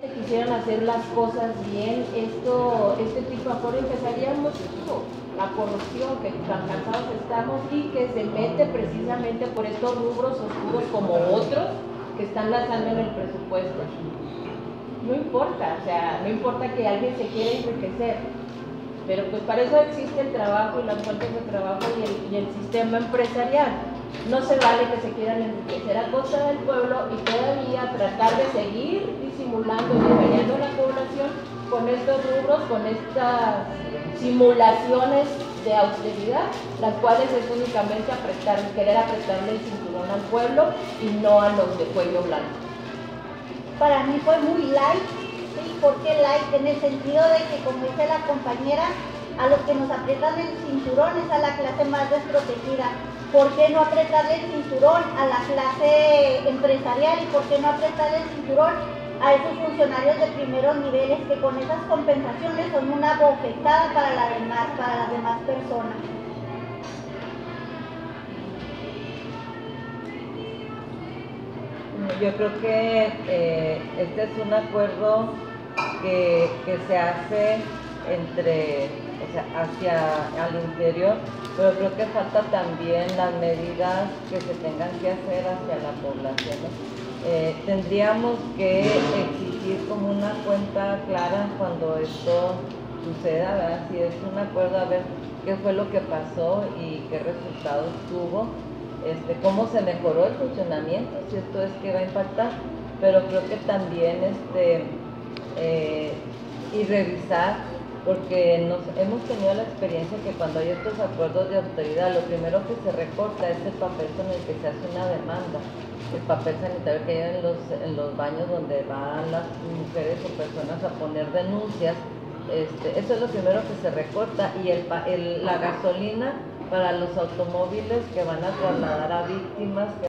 quisieran hacer las cosas bien, este tipo de acuerdo empezaríamos la corrupción que tan cansados estamos y que se mete precisamente por estos rubros oscuros como otros que están lanzando en el presupuesto. No importa, o sea, no importa que alguien se quiera enriquecer, pero pues para eso existe el trabajo y las fuentes de trabajo y el sistema empresarial. No se vale que se quieran enriquecer a costa del pueblo y todavía tratar de seguir disimulando y engañando a la población con estos rubros, con estas simulaciones de austeridad, las cuales es únicamente querer apretarle el cinturón al pueblo y no a los de cuello blanco. Para mí fue muy light, ¿sí? ¿Por qué light? En el sentido de que, como dice la compañera, a los que nos aprietan el cinturón es a la clase más desprotegida. ¿Por qué no apretarle el cinturón a la clase empresarial y por qué no apretarle el cinturón a esos funcionarios de primeros niveles que con esas compensaciones son una bofetada para las demás personas? Yo creo que este es un acuerdo que se hace hacia al interior, pero creo que falta también las medidas que se tengan que hacer hacia la población, ¿no? Tendríamos que exigir como una cuenta clara cuando esto suceda, ¿verdad? Si es un acuerdo, a ver qué fue lo que pasó y qué resultados tuvo. Cómo se mejoró el funcionamiento, si esto es que va a impactar, pero creo que también y revisar, porque hemos tenido la experiencia que cuando hay estos acuerdos de austeridad, lo primero que se recorta es el papel con el que se hace una demanda, el papel sanitario que hay en los baños donde van las mujeres o personas a poner denuncias. Eso es lo primero que se recorta, y la gasolina para los automóviles que van a trasladar a víctimas.